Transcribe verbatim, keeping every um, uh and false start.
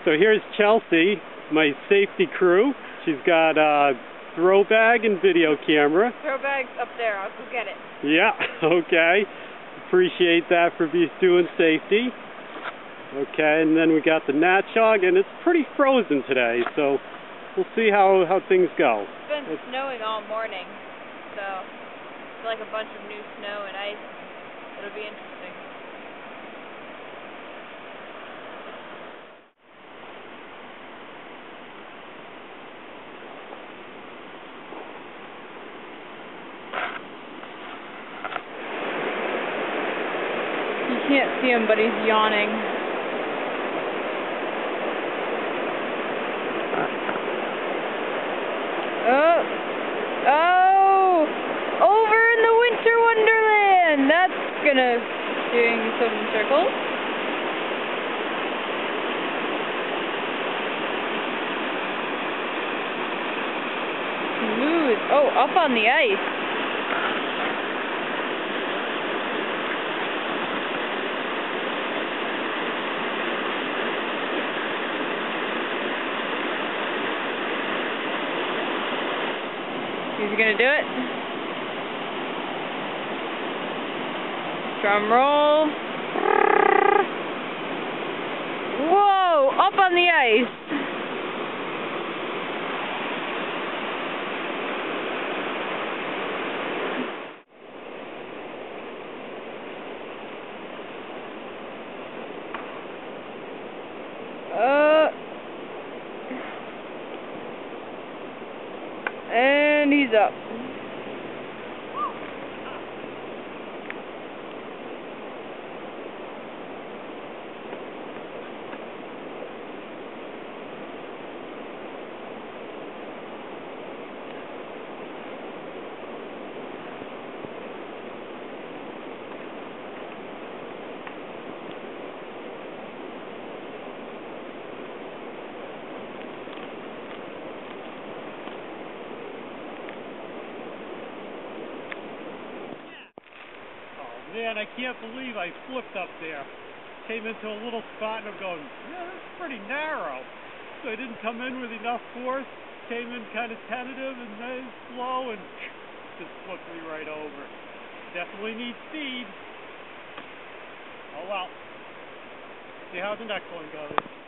So here's Chelsea, my safety crew. She's got a throw bag and video camera. Throw bag's up there. I'll go get it. Yeah, okay. Appreciate that for be doing safety. Okay, and then we got the Natchaug, and it's pretty frozen today, so we'll see how, how things go. It's been it's, snowing all morning, so it's like a bunch of new snow and ice. It'll be interesting. You can't see him, but he's yawning. Oh! Oh! Over in the winter wonderland! That's gonna doing some circles. Smooth. Oh, up on the ice. Is he gonna do it? Drum roll. Whoa! Up on the ice. Uh. And he's up. Man, I can't believe I flipped up there. Came into a little spot and I'm going, yeah, that's pretty narrow. So I didn't come in with enough force, came in kind of tentative and then slow and just flipped me right over. Definitely need speed. Oh well. See how the next one goes.